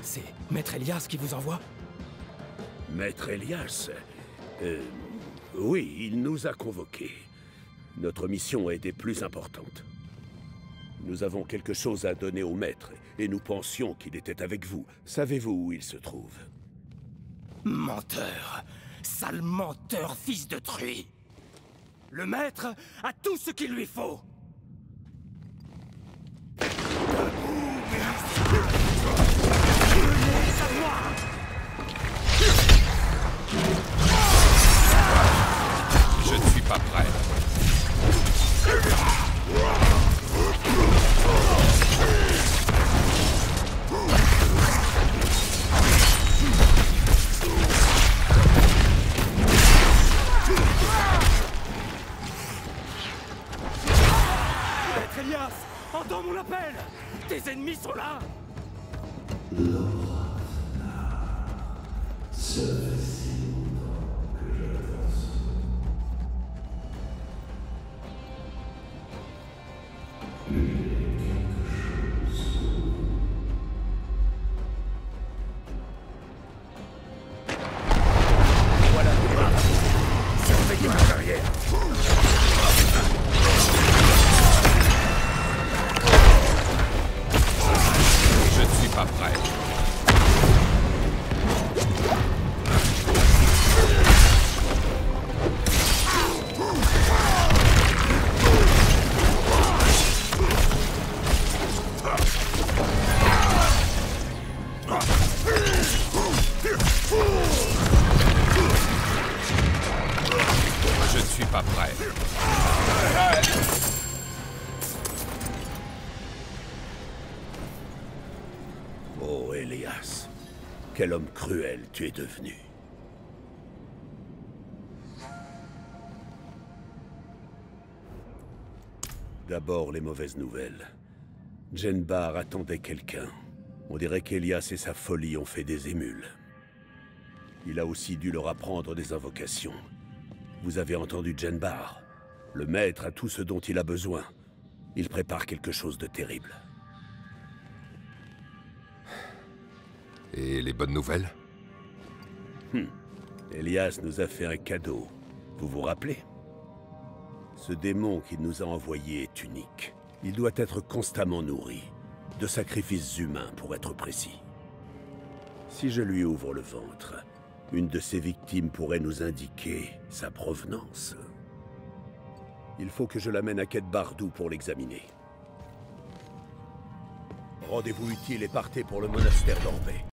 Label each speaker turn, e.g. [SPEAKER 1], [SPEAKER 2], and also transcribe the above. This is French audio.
[SPEAKER 1] C'est Maître Elias qui vous envoie?
[SPEAKER 2] Maître Elias? Oui, il nous a convoqués. Notre mission a été plus importante. Nous avons quelque chose à donner au maître, et nous pensions qu'il était avec vous. Savez-vous où il se trouve?
[SPEAKER 1] Menteur! Sale menteur, fils de truie! Le maître a tout ce qu'il lui faut!
[SPEAKER 3] Je ne suis pas prêt.
[SPEAKER 1] Maître Elias! Entends mon appel! Tes ennemis sont là!
[SPEAKER 2] Voilà le bras. Surveillez ma carrière.
[SPEAKER 3] Je ne suis pas prêt. Je ne suis pas prêt.
[SPEAKER 2] Oh, Elias. Quel homme cruel tu es devenu. D'abord, les mauvaises nouvelles. Jenbar attendait quelqu'un. On dirait qu'Elias et sa folie ont fait des émules. Il a aussi dû leur apprendre des invocations. Vous avez entendu Jenbar? Le maître a tout ce dont il a besoin. Il prépare quelque chose de terrible.
[SPEAKER 3] Et les bonnes nouvelles?
[SPEAKER 2] Elias nous a fait un cadeau. Vous vous rappelez? Ce démon qu'il nous a envoyé est unique. Il doit être constamment nourri. De sacrifices humains, pour être précis. Si je lui ouvre le ventre, une de ses victimes pourrait nous indiquer sa provenance. Il faut que je l'amène à Quête Bardou pour l'examiner. Rendez-vous utile et partez pour le monastère d'Orbet.